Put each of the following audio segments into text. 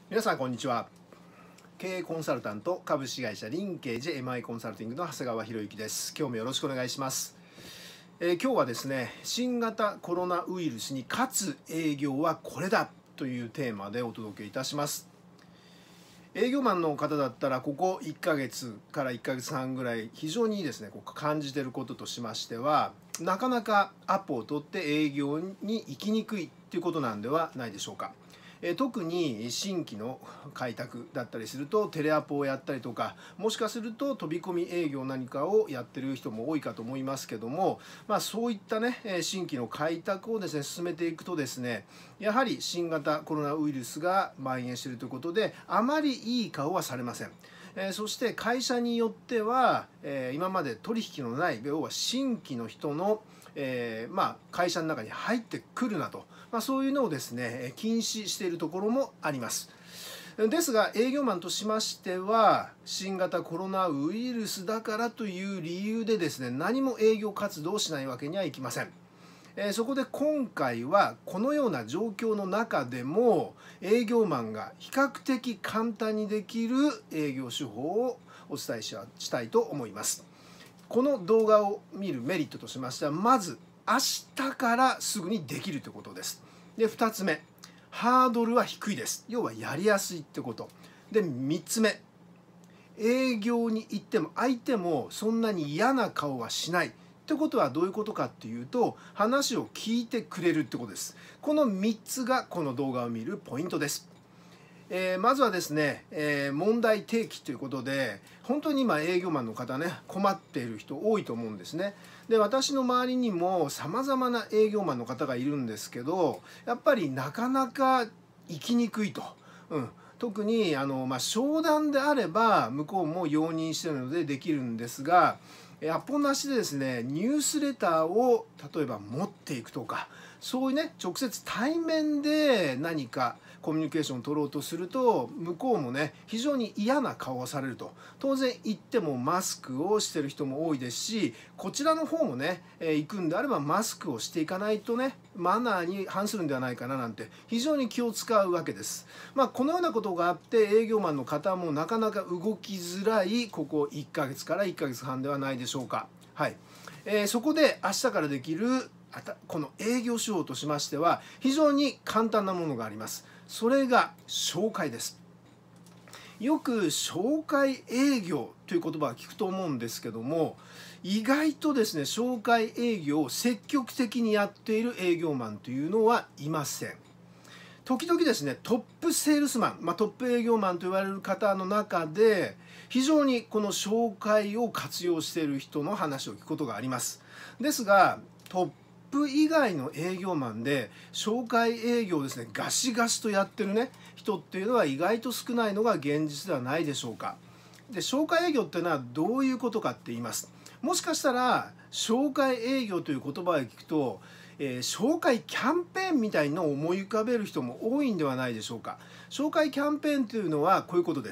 皆さんこんにちは。経営コンサルタント株式会社リンケージ MI コンサルティングの長谷川博之です。今日もよろしくお願いします。今日はですね、新型コロナウイルスに勝つ営業はこれだというテーマでお届けいたします。営業マンの方だったらここ1ヶ月から1ヶ月半ぐらい非常にですね感じていることとしましては、なかなかアポを取って営業に行きにくいということなんではないでしょうか。特に新規の開拓だったりするとテレアポをやったりとか、もしかすると飛び込み営業何かをやってる人も多いかと思いますけども、そういったね新規の開拓をですね進めていくとですね、やはり新型コロナウイルスが蔓延しているということであまりいい顔はされません。そして会社によっては今まで取引のない要は新規の人の会社の中に入ってくるなと、そういうのをですね禁止しているところもあります。ですが営業マンとしましては、新型コロナウイルスだからという理由でですね何も営業活動をしないわけにはいきません。そこで今回はこのような状況の中でも営業マンが比較的簡単にできる営業手法をお伝えしたいと思います。この動画を見るメリットとしましては、まず明日からすぐにできるということです。で、2つ目、ハードルは低いです。要はやりやすいってこと。で、3つ目、営業に行っても相手もそんなに嫌な顔はしない。ってことはどういうことかっていうと、話を聞いてくれるってことです。この3つがこの動画を見るポイントです。まずはですね、問題提起ということで、本当に今営業マンの方ね困っている人多いと思うんですね。で、私の周りにもさまざまな営業マンの方がいるんですけど、やっぱりなかなか行きにくいと。特に商談であれば向こうも容認しているのでできるんですが、アポなしでですねニュースレターを例えば持っていくとか、そういうね直接対面で何かコミュニケーションを取ろうとすると、向こうもね非常に嫌な顔をされると。当然行ってもマスクをしてる人も多いですし、こちらの方もね行くんであればマスクをしていかないとねマナーに反するんではないかななんて非常に気を使うわけです。このようなことがあって営業マンの方もなかなか動きづらいここ1ヶ月から1ヶ月半ではないでしょうか。はい。そこで明日からできるこの営業手法としましては非常に簡単なものがあります。それが紹介です。よく紹介営業という言葉を聞くと思うんですけども、意外とですね紹介営業を積極的にやっている営業マンというのはいません。時々ですねトップセールスマン、トップ営業マンと言われる方の中で非常にこの紹介を活用している人の話を聞くことがあります。ですがトップ以外の営業マンで紹介営業をですねガシガシとやってるね人っていうのは意外と少ないのが現実ではないでしょうか。で、紹介営業っていうのはどういうことかって言います。もしかしたら紹介営業という言葉を聞くと紹介キャンペーンみたいのを思い浮かべる人も多いんではないでしょうか。紹介キャンペーンというのはこういうことです。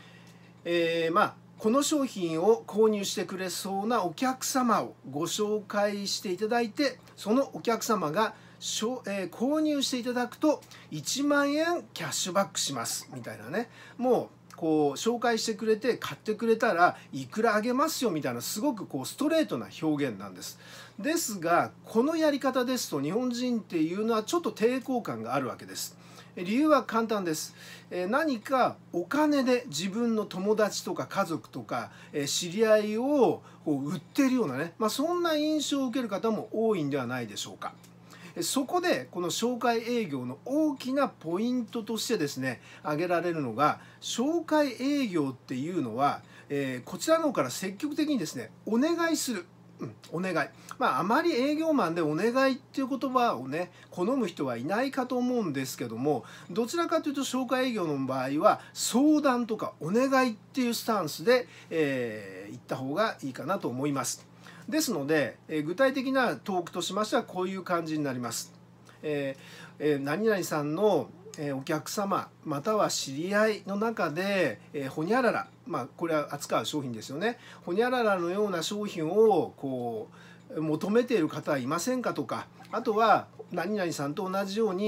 この商品を購入してくれそうなお客様をご紹介していただいて、そのお客様が購入していただくと1万円キャッシュバックしますみたいなね、もうこう紹介してくれて買ってくれたらいくらあげますよみたいな、すごくストレートな表現なんです。ですがこのやり方ですと日本人っていうのはちょっと抵抗感があるわけです。理由は簡単です。何かお金で自分の友達とか家族とか知り合いを売っているようなね、そんな印象を受ける方も多いんではないでしょうか。そこでこの紹介営業の大きなポイントとしてですね挙げられるのが、紹介営業っていうのは、こちらの方から積極的にですねお願いする。お願い。あまり営業マンでお願いっていう言葉をね好む人はいないかと思うんですけども、どちらかというと紹介営業の場合は相談とかお願いっていうスタンスで、行った方がいいかなと思います。ですので、具体的なトークとしましてはこういう感じになります。何々さんのお客様または知り合いの中でホニャララ、これは扱う商品ですよね。ホニャララのような商品を求めている方はいませんかとか、あとは何々さんと同じように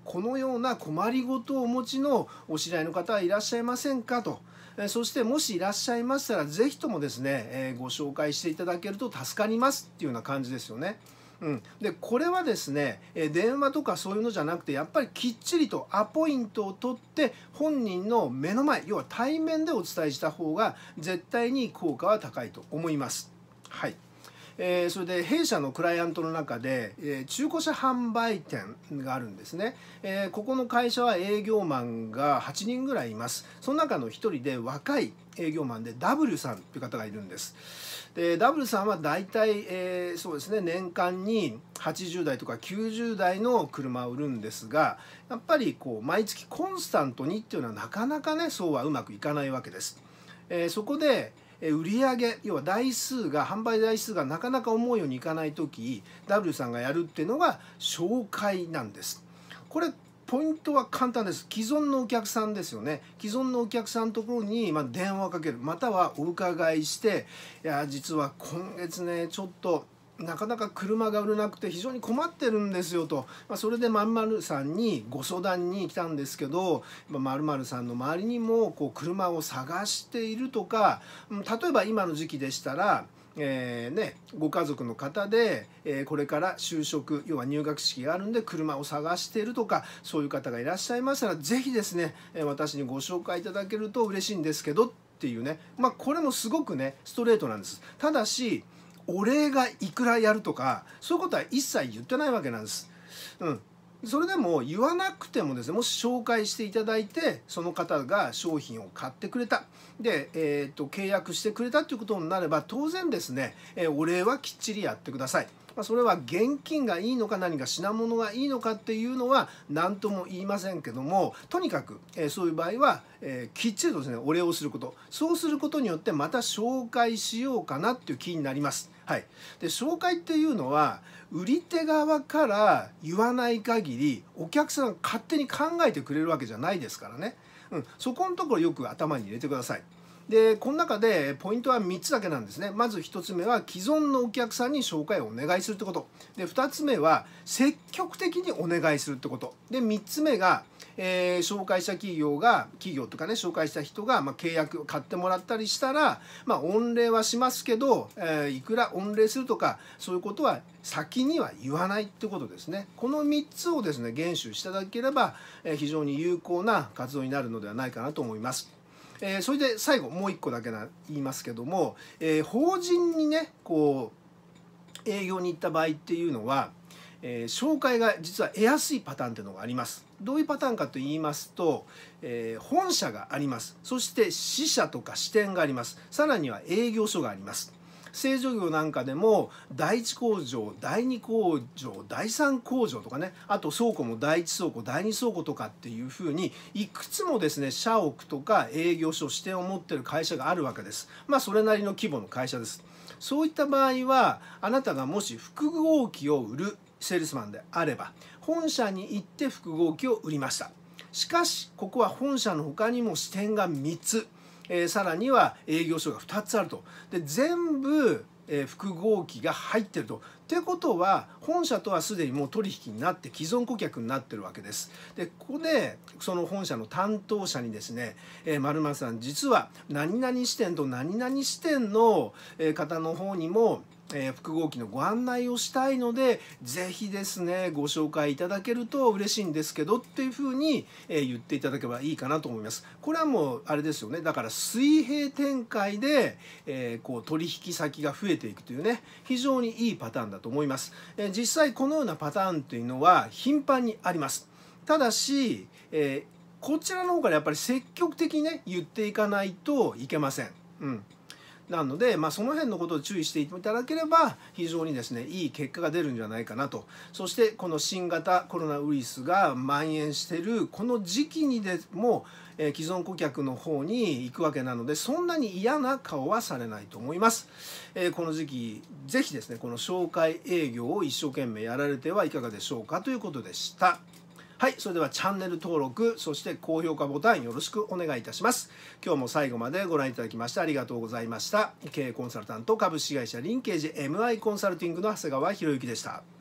このような困りごとをお持ちのお知り合いの方はいらっしゃいませんかと。そしてもしいらっしゃいましたら是非ともですね、ご紹介していただけると助かりますっていうような感じですよね。でこれはですね電話とかそういうのじゃなくてやっぱりきっちりとアポイントを取って本人の目の前要は対面でお伝えした方が絶対に効果は高いと思います。はい。それで弊社のクライアントの中で、中古車販売店があるんですね。ここの会社は営業マンが8人ぐらいいます。その中の1人で若い営業マンで W さんという方がいるんです。で W さんは大体、そうですね年間に80台とか90台の車を売るんですがやっぱりこう毎月コンスタントにっていうのはなかなかねそうはうまくいかないわけです。そこで売上要は販売台数がなかなか思うようにいかない時 W さんがやるっていうのが紹介なんです。これポイントは簡単です。既存のお客さんですよね。既存のお客さんのところに電話をかけるまたはお伺いしていや実は今月ねちょっとなかなか車が売れなくて非常に困ってるんですよと、それで〇〇さんにご相談に来たんですけど〇〇さんの周りにもこう車を探しているとか例えば今の時期でしたらご家族の方で、これから就職要は入学式があるんで車を探しているとかそういう方がいらっしゃいましたら是非ですね私にご紹介いただけると嬉しいんですけどっていうねこれもすごくねストレートなんです。ただしお礼がいくらやるとかそういうことは一切言ってないわけなんです。それでも言わなくてもですねもし紹介していただいてその方が商品を買ってくれたで、契約してくれたということになれば当然ですね、お礼はきっちりやってください。それは現金がいいのか何か品物がいいのかっていうのは何とも言いませんけどもとにかくそういう場合はきっちりとですねお礼をすることそうすることによってまた紹介しようかなっていう気になります。はい、で紹介っていうのは売り手側から言わない限りお客さんが勝手に考えてくれるわけじゃないですからね、そこのところよく頭に入れてください。でこの中でポイントは3つだけなんですね。まず1つ目は既存のお客さんに紹介をお願いするってことで2つ目は積極的にお願いするってことで3つ目が、紹介した企業とかね紹介した人が、契約買ってもらったりしたら、御礼はしますけど、いくら御礼するとかそういうことは先には言わないってことですね。この3つをですね厳守していただければ、非常に有効な活動になるのではないかなと思います。それで最後もう一個だけ言いますけども、法人にねこう営業に行った場合っていうのは、紹介が実は得やすいパターンっていうのがあります。どういうパターンかと言いますと、本社があります。そして支社とか支店があります。さらには営業所があります。製造業なんかでも第1工場第2工場第3工場とかねあと倉庫も第1倉庫第2倉庫とかっていうふうにいくつもですね社屋とか営業所支店を持っている会社があるわけです。それなりの規模の会社です。そういった場合はあなたがもし複合機を売るセールスマンであれば本社に行って複合機を売りました。しかしここは本社の他にも支店が3つさらには営業所が2つあると。で全部複合機が入ってると。ってことは本社とはすでにもう取引になって既存顧客になってるわけです。でここでその本社の担当者にですね〇〇さん実は何々支店と何々支店の方の方にも複合機のご案内をしたいのでぜひですねご紹介いただけると嬉しいんですけどっていうふうに言っていただければいいかなと思います。これはもうあれですよね。だから水平展開でこう取引先が増えていくというね非常にいいパターンだと思います。実際このようなパターンというのは頻繁にあります。ただしこちらの方からやっぱり積極的にね言っていかないといけません。なので、その辺のことを注意していただければ非常にですねいい結果が出るんじゃないかなと。そしてこの新型コロナウイルスが蔓延しているこの時期にでも既存顧客の方に行くわけなのでそんなに嫌な顔はされないと思います。この時期ぜひですねこの紹介営業を一生懸命やられてはいかがでしょうかということでした。はい、それではチャンネル登録、そして高評価ボタンよろしくお願いいたします。今日も最後までご覧いただきましてありがとうございました。経営コンサルタント株式会社リンケージ MI コンサルティングの長谷川博之でした。